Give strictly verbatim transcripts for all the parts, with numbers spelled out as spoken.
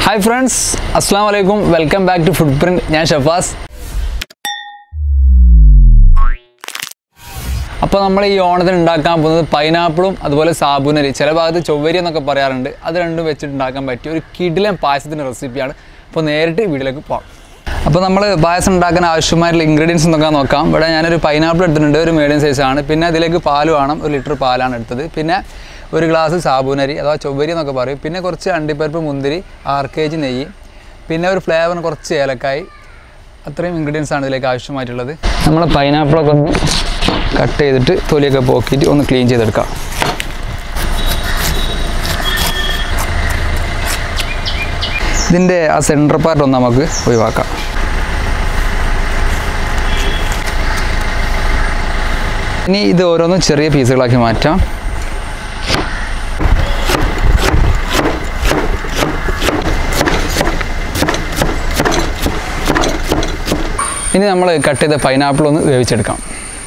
Hi friends, Assalamu alaikum. Welcome back to Footprint. I am Shafas. അപ്പോൾ നമ്മൾ ഈ ഓണത്തിന് ഉണ്ടാക്കാൻ പോകുന്നത് പൈനാപ്പിളും അതുപോലെ സാബൂനരി ചില ഭാഗത്ത് ചൊവ്വരി എന്നൊക്കെ പറയാറുണ്ട് അത് രണ്ടും വെച്ചിട്ട് ഉണ്ടാക്കാൻ പറ്റിയ ഒരു കിടിലൻ പായസത്തിൻ്റെ റെസിപ്പിയാണ്. അപ്പോൾ നേരിട്ട് വീഡിയോയിലേക്ക് പോകാം. അപ്പോൾ നമ്മൾ പായസം ഉണ്ടാക്കാൻ ആവശ്യമായിട്ടുള്ള ഇൻഗ്രീഡിയൻസ് എന്നൊക്കെ നോക്കാം. ഇവിടെ ഞാനൊരു പൈനാപ്പിൾ എടുത്തിട്ടുണ്ട്, ഒരു മീഡിയം സൈസാണ്. പിന്നെ അതിലേക്ക് പാൽ വേണം, ഒരു ലിറ്റർ പാലാണ് എടുത്തത്. പിന്നെ ഒരു ഗ്ലാസ് സാബൂനരി അഥവാ ചൊവ്വരി എന്നൊക്കെ പറയും. പിന്നെ കുറച്ച് അണ്ടിപ്പരിപ്പ്, മുന്തിരി, ആറ് കെ ജി നെയ്യ്, പിന്നെ ഒരു ഫ്ലേവറിന് കുറച്ച് ഏലക്കായ്. അത്രയും ഇൻഗ്രീഡിയൻസ് ആണ് ഇതിലേക്ക് ആവശ്യമായിട്ടുള്ളത്. നമ്മൾ പൈനാപ്പിളൊക്കെ ഒന്ന് കട്ട് ചെയ്തിട്ട് തൊലിയൊക്കെ പോക്കിയിട്ട് ഒന്ന് ക്ലീൻ ചെയ്തെടുക്കാം. ഇതിൻ്റെ ആ സെൻറ്റർ പാർട്ട് ഒന്ന് നമുക്ക് ഒഴിവാക്കാം. ഇനി ഇത് ഓരോന്നും ചെറിയ പീസുകളാക്കി മാറ്റാം. ഇനി നമ്മൾ കട്ട് ചെയ്ത പൈനാപ്പിൾ ഒന്ന് വേവിച്ചെടുക്കാം.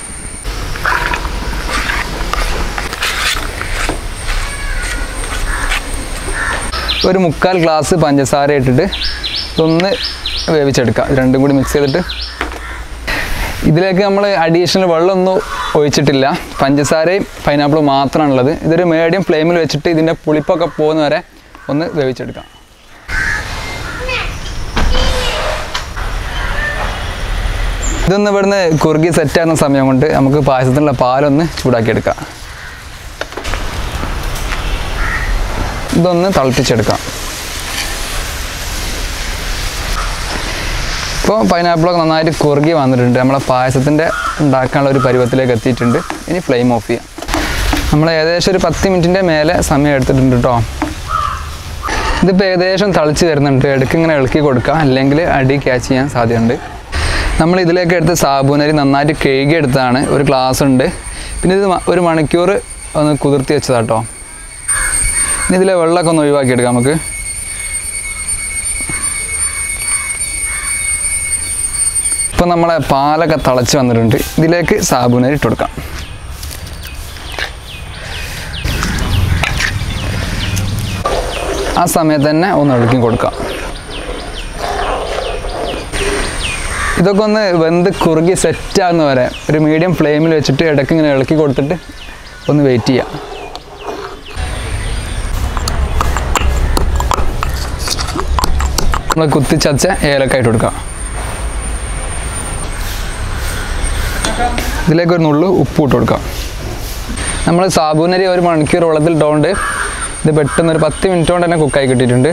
ഒരു മുക്കാൽ ഗ്ലാസ് പഞ്ചസാര ഇട്ടിട്ട് ഇതൊന്ന് വേവിച്ചെടുക്കാം. രണ്ടും കൂടി മിക്സ് ചെയ്തിട്ട് ഇതിലേക്ക് നമ്മൾ അഡീഷണൽ വെള്ളമൊന്നും ഒഴിച്ചിട്ടില്ല, പഞ്ചസാരയും പൈനാപ്പിളും മാത്രമാണുള്ളത്. ഇതൊരു മീഡിയം ഫ്ലെയിമിൽ വെച്ചിട്ട് ഇതിൻ്റെ പുളിപ്പൊക്കെ പോകുന്ന വരെ ഒന്ന് വേവിച്ചെടുക്കാം. ഇതൊന്ന് ഇവിടുന്ന് കുറുകി സെറ്റാകുന്ന സമയം കൊണ്ട് നമുക്ക് പായസത്തിനുള്ള പാലൊന്ന് ചൂടാക്കിയെടുക്കാം. ഇതൊന്ന് തിളപ്പിച്ചെടുക്കാം. ഇപ്പോൾ പൈനാപ്പിളൊക്കെ നന്നായിട്ട് കുറുകി വന്നിട്ടുണ്ട്. നമ്മളെ പായസത്തിൻ്റെ ഉണ്ടാക്കാനുള്ള ഒരു പരുവത്തിലേക്ക് എത്തിയിട്ടുണ്ട്. ഇനി ഫ്ലെയിം ഓഫ് ചെയ്യാം. നമ്മൾ ഏകദേശം ഒരു പത്ത് മിനിറ്റിൻ്റെ മേലെ സമയം എടുത്തിട്ടുണ്ട് കേട്ടോ. ഇതിപ്പോൾ ഏകദേശം തിളച്ച് വരുന്നുണ്ട്. ഇടയ്ക്ക് ഇങ്ങനെ ഇളക്കി കൊടുക്കുക, അല്ലെങ്കിൽ അടി ക്യാച്ച് ചെയ്യാൻ സാധ്യതയുണ്ട്. നമ്മൾ ഇതിലേക്ക് എടുത്ത് സാബൂനരി നന്നായിട്ട് കഴുകി എടുത്തതാണ്. ഒരു ഗ്ലാസ് ഉണ്ട്. പിന്നെ ഇത് ഒരു മണിക്കൂർ ഒന്ന് കുതിർത്തി വെച്ചതാണ് കേട്ടോ. ഇനി ഇതിലെ വെള്ളമൊക്കെ ഒന്ന് ഒഴിവാക്കിയെടുക്കാം നമുക്ക്. ഇപ്പം നമ്മളെ പാലൊക്കെ തിളച്ച് വന്നിട്ടുണ്ട്. ഇതിലേക്ക് സാബൂനരി ഇട്ട് കൊടുക്കാം. ആ സമയത്ത് തന്നെ ഒന്ന് ഇളക്കി കൊടുക്കാം. ഇതൊക്കെ ഒന്ന് വെന്ത് കുറുകി സെറ്റാകുന്ന വരെ ഒരു മീഡിയം ഫ്ലെയിമിൽ വെച്ചിട്ട് ഇടയ്ക്ക് ഇങ്ങനെ ഇളക്കി കൊടുത്തിട്ട് ഒന്ന് വെയിറ്റ് ചെയ്യാം. നമ്മൾ കുത്തിച്ചച്ച ഏലക്കായിട്ട് കൊടുക്കാം. ഇതിലേക്ക് ഒരു നുള്ളു ഉപ്പ് ഇട്ട് കൊടുക്കാം. നമ്മൾ സാബൂനരി ഒരു മണിക്കൂർ വെള്ളത്തിൽ ഇട്ടുകൊണ്ട് ഇത് പെട്ടെന്ന് ഒരു പത്ത് മിനിറ്റ് കൊണ്ട് തന്നെ കുക്കായി കിട്ടിയിട്ടുണ്ട്.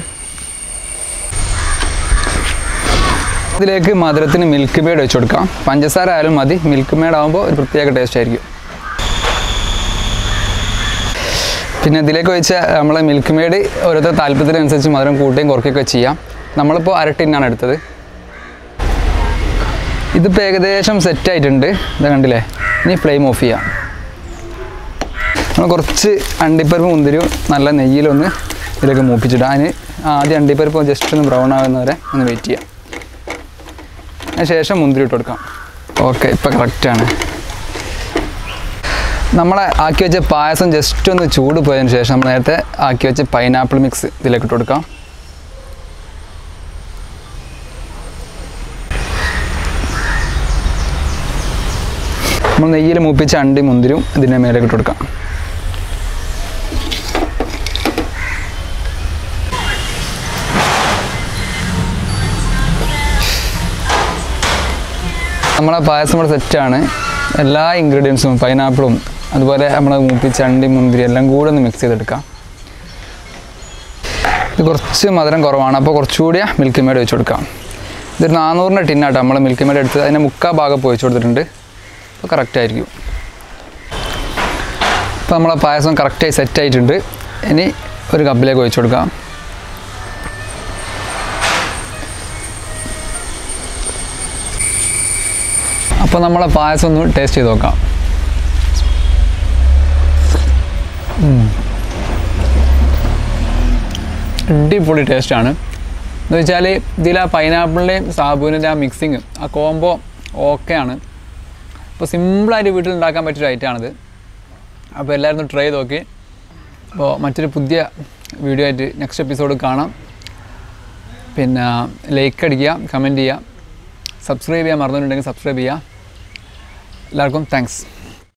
ഇതിലേക്ക് മധുരത്തിന് മിൽക്ക് മെയ്ഡ് വെച്ച് കൊടുക്കാം. പഞ്ചസാര ആയാലും മതി, മിൽക്ക് മെയ്ഡ് ആകുമ്പോൾ ഒരു പ്രത്യേക ടേസ്റ്റ് ആയിരിക്കും. പിന്നെ ഇതിലേക്ക് വെച്ച നമ്മൾ മിൽക്ക് മെയ്ഡ് ഓരോരുത്തർ താല്പര്യത്തിനനുസരിച്ച് മധുരം കൂട്ടുകയും കുറയ്ക്കുകയൊക്കെ ചെയ്യാം. നമ്മളിപ്പോൾ അര ടിന്നാണ് എടുത്തത്. ഇതിപ്പോൾ ഏകദേശം സെറ്റായിട്ടുണ്ട്. ഇത് കണ്ടില്ലേ? ഇനി ഫ്ലെയിം ഓഫ് ചെയ്യാം. നമ്മൾ കുറച്ച് അണ്ടിപ്പരിപ്പ് മുന്തിരിയും നല്ല നെയ്യിലൊന്ന് ഇതിലേക്ക് മൂപ്പിച്ചിടാം. അതിന് ആദ്യം അണ്ടിപ്പരിപ്പ് ജസ്റ്റ് ഒന്ന് ബ്രൗൺ ആകുന്നവരെ ഒന്ന് വെയിറ്റ് ചെയ്യാം. അതിന് ശേഷം മുന്തിരി ഇട്ട് കൊടുക്കാം. ഓക്കെ, ഇപ്പോൾ കറക്റ്റാണ്. നമ്മളെ ആക്കി വെച്ച പായസം ജസ്റ്റ് ഒന്ന് ചൂട് പോയതിന് ശേഷം നമ്മൾ നേരത്തെ ആക്കി വെച്ച പൈനാപ്പിൾ മിക്സ് ഇതിലേക്ക് ഇട്ട് കൊടുക്കാം. നമ്മൾ നെയ്യിൽ മൂപ്പിച്ച അണ്ടി മുന്തിരും ഇതിൻ്റെ മേലേക്ക് ഇട്ട് കൊടുക്കാം. നമ്മളെ പായസം ഇവിടെ സെറ്റാണ്. എല്ലാ ഇൻഗ്രീഡിയൻസും പൈനാപ്പിളും അതുപോലെ നമ്മൾ മൂപ്പിച്ച അണ്ടി മുന്തിരി എല്ലാം കൂടെ ഒന്ന് മിക്സ് ചെയ്തെടുക്കാം. ഇത് കുറച്ച് മധുരം കുറവാണ്, അപ്പോൾ കുറച്ചുകൂടി മിൽക്ക് മെയ്ഡ് ഒഴിച്ച് കൊടുക്കാം. ഇതൊരു നാനൂറിൻ്റെ ടിന്നാട്ടോ നമ്മൾ മിൽക്ക് മെയ്ഡ് എടുത്ത് അതിൻ്റെ മുക്കാൽ ഭാഗം ഒഴിച്ച് കൊടുത്തിട്ടുണ്ട്. അപ്പോൾ കറക്റ്റായിരിക്കും. ഇപ്പോൾ നമ്മളെ പായസം കറക്റ്റായി സെറ്റായിട്ടുണ്ട്. ഇനി ഒരു കപ്പിലേക്ക് ഒഴിച്ച് കൊടുക്കാം. അപ്പോൾ നമ്മളെ പായസം ഒന്ന് ടേസ്റ്റ് ചെയ്ത് നോക്കാം. അടിപൊളി ടേസ്റ്റാണ്. എന്ന് വെച്ചാൽ ഇതിൽ ആ പൈനാപ്പിളിൻ്റെയും സാബൂനിൻ്റെ ആ മിക്സിങ്, ആ കോംബോ ഓക്കെയാണ്. അപ്പോൾ സിമ്പിളായിട്ട് വീട്ടിൽ ഉണ്ടാക്കാൻ പറ്റിയൊരു ഐറ്റമാണിത്. അപ്പോൾ എല്ലാവരും ഒന്ന് ട്രൈ ചെയ്ത് നോക്കി. അപ്പോൾ മറ്റൊരു പുതിയ വീഡിയോ ആയിട്ട് നെക്സ്റ്റ് എപ്പിസോഡ് കാണാം. പിന്നെ ലൈക്ക് അടിക്കുക, കമൻറ്റ് ചെയ്യുക, സബ്സ്ക്രൈബ് ചെയ്യാൻ മറന്നിട്ടുണ്ടെങ്കിൽ സബ്സ്ക്രൈബ് ചെയ്യുക. എല്ലാവർക്കും താങ്ക്സ്.